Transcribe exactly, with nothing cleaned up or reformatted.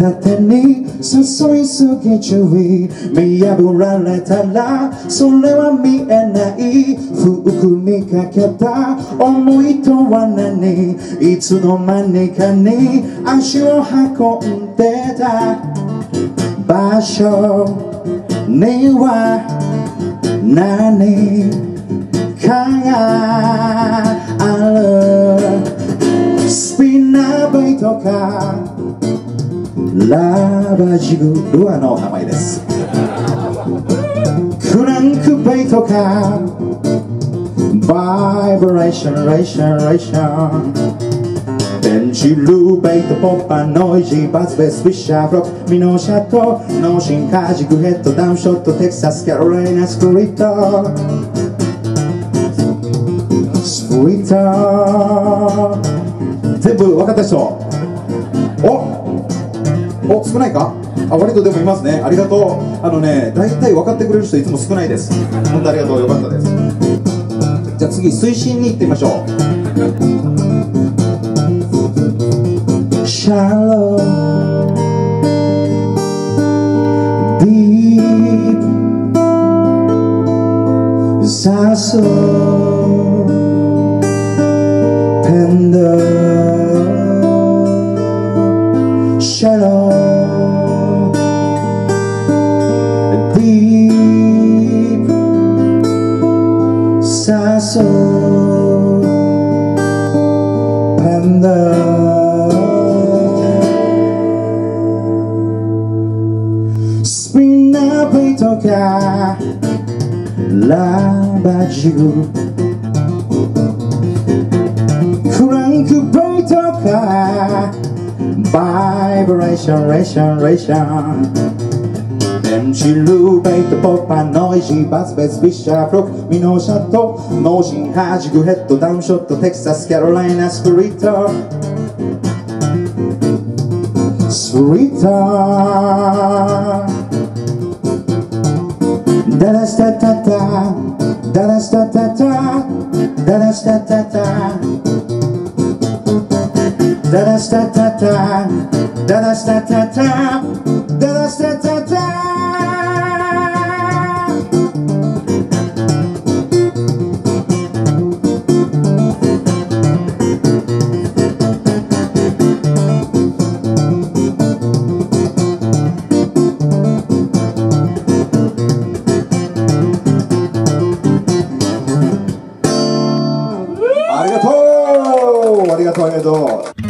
た手に誘いすぎ注意見破られたらそれは見えない服にかけた思いとは何いつの間にかに足を運んでた場所には何かがあるスピナーベイとかラバジグルアの名前ですクランクベイとかバイブレーションレーションレーションベンチルーベイトポッパーノイジーバズベスフィッシャーフロックミノシャットノーシンカジグヘッドダウンショットテキサスキャロライナスプリットスプリット全部分かった人おお少ないかあ割とでもいますねありがとうあのね大体分かってくれる人いつも少ないです本当ありがとうよかったですじゃあ次推進に行ってみましょうShallow, deep, sasso, tender, shallow, deep, sasso, tender.スピナーベイとかラバジグクランクベイとかバイブレーションレーションレーションベンチルーベイトポッパーノイジーバズベスフィッシャーフロックミノシャットノーシンハジグヘッドダウンショットテキサスキャロライナスプリットスプリットダラスタタタダラスタタタダラスタタタダラスタタタダラスタタタダラスタタタありがとうありがとうありがとう